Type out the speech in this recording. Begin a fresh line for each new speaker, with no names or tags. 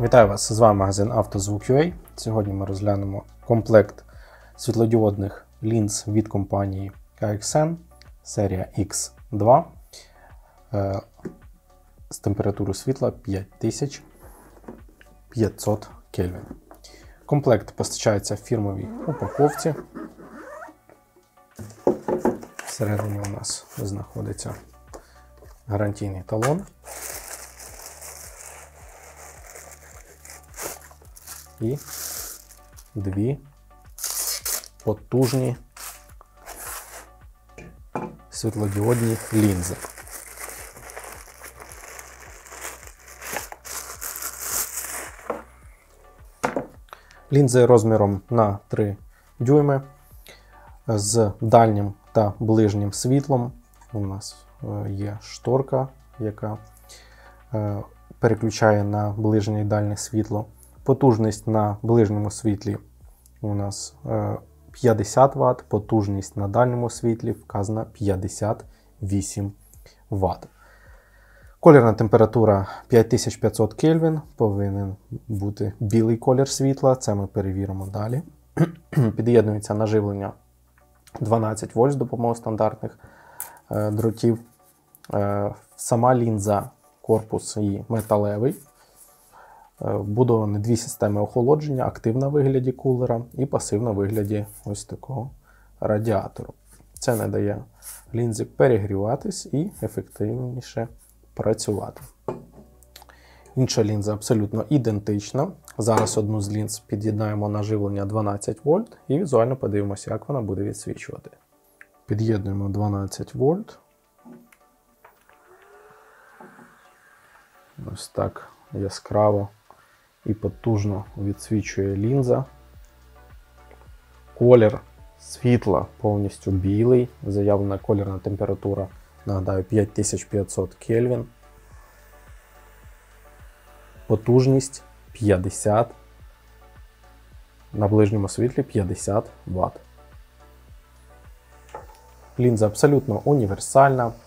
Вітаю вас, з вами магазин «Автозвук.UA». Сьогодні ми розглянемо комплект світлодіодних лінз від компанії KXN, серія X2 з температурою світла 5500 Кельвін. Комплект постачається в фірмовій упаковці. Всередині у нас знаходиться гарантійний талон і дві потужні світлодіодні лінзи. Лінзи розміром на 3 дюйми з дальнім та ближнім світлом. У нас є шторка, яка переключає на ближнє і дальнє світло. Потужність на ближньому світлі у нас 50 Вт, потужність на дальньому світлі вказана 58 Вт. Колірна температура 5500 Кельвін, повинен бути білий колір світла, це ми перевіримо далі. Під'єднується на живлення 12 вольт з допомогою стандартних дротів. Сама лінза, корпус її металевий. Вбудовані дві системи охолодження, активна в вигляді кулера і пасивна в вигляді ось такого радіатору. Це не дає лінзі перегріватись і ефективніше працювати. Інша лінза абсолютно ідентична. Зараз одну з лінз під'єднаємо на живлення 12 вольт і візуально подивимося, як вона буде відсвічувати. Під'єднуємо 12 вольт. Ось так яскраво і потужно відсвічує лінза. Колір світла повністю білий. Заявлена колірна температура, нагадаю, 5500 Кельвін. Потужність 50. На ближньому світлі 50 Вт. Лінза абсолютно універсальна.